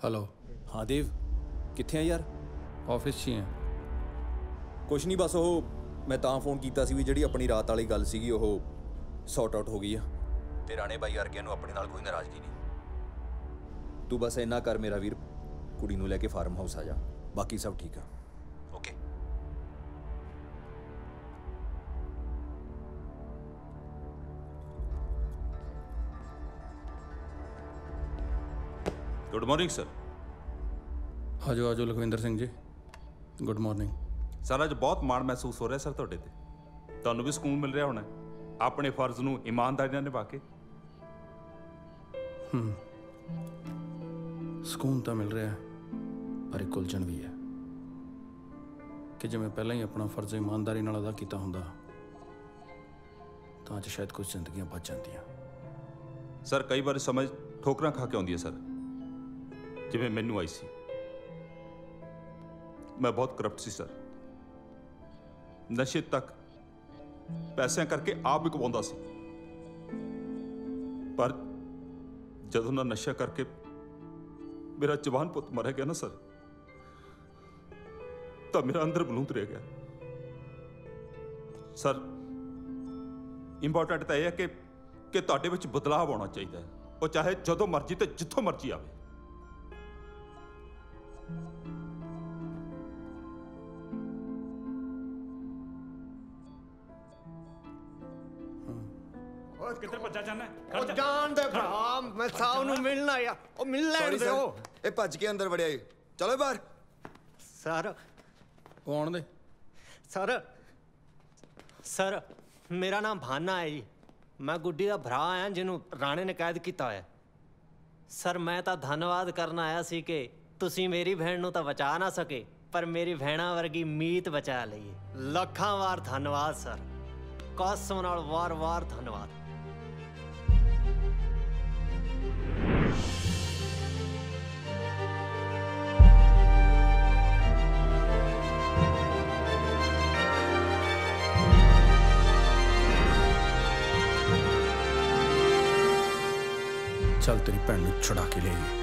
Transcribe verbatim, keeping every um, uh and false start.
Hello. हाँ देव, कित्थे हैं यार? ऑफिस 'ਚ ਹੀ हैं। कुछ नहीं, बस वो मैं ਤਾਂ ਫੋਨ ਕੀਤਾ ਸੀ ਵੀ ਜਿਹੜੀ ਆਪਣੀ ਰਾਤ ਵਾਲੀ ਗੱਲ ਸੀਗੀ ਉਹ ਸੌਟ ਆਊਟ ਹੋ ਗਈ ਆ ਤੇ ਰਾਣੇ ਬਾਈ ਵਰਗਿਆਂ ਨੂੰ ਆਪਣੇ ਨਾਲ ਕੋਈ ਨਾਰਾਜ਼ਗੀ ਨਹੀਂ। ਤੂੰ ਬਸ ਇੰਨਾ ਕਰ ਮੇਰਾ ਵੀਰ, ਕੁੜੀ ਨੂੰ ਲੈ ਕੇ ਫਾਰਮ ਹਾਊਸ ਆ ਜਾ, ਬਾਕੀ ਸਭ ਠੀਕ ਆ। ਓਕੇ। Good morning sir. आ जाओ आ जाओ Lakhwinder Singh ji, good morning sir. अज बहुत माण महसूस हो रहा सर तुहाडे ते, तुहानूं भी सुकून मिल रहा होना अपने फर्ज नूं ईमानदारी नाल निभा के। ਸਕੂਨ ਤਾਂ ਮਿਲ ਰਿਹਾ ਪਰ ਇੱਕ ਉਲਝਣ ਵੀ ਹੈ ਕਿ ਜਿਵੇਂ ਪਹਿਲਾਂ ਹੀ ਆਪਣਾ ਫਰਜ਼ ਇਮਾਨਦਾਰੀ ਨਾਲ ਅਦਾ ਕੀਤਾ ਹੁੰਦਾ ਤਾਂ ਅੱਜ ਸ਼ਾਇਦ ਕੁਝ ਜ਼ਿੰਦਗੀਆਂ ਬਚ ਜਾਂਦੀਆਂ। सर कई बार समझ ठोकरां खा के आउंदी है सर, जिवें मैनूं आई सी। मैं बहुत करप्ट सी सर, नशे तक पैसों करके आप भी कमाउंदा सी, पर जदों ना नशा करके मेरा जवान पुत मर गया ना सर, तो मेरा अंदर बलूंद रह गया। सर इंपॉर्टेंट तो यह है कि कि तुहाडे विच बदलाव आउणा चाहिए, वो चाहे जदों मर्जी ते जिथों मर्जी आवे। किधर भज्जा जाना है? ओ जान दे भरा, मैं साहब नु मिलना आया। ओ मिल लेण दे। ए भज के अंदर वड़िया, चलो बाहर। सर ਉਹ ਆਉਣ ਦੇ। सर सर मेरा नाम भाना है जी, मैं गुड्डी का भरा आया जिन्हों राणे ने कैद किया है। सर मैं तो धन्यवाद करना आया सी कि तुसी मेरी भैन नूं तां बचा ना सके, पर मेरी भैणा वर्गी मीत बचा लई। लखां वार धन्यवाद सर, कसम नाल वार वार धन्यवाद। चल तेरी भैन नूं छुड़ा के ले आइए।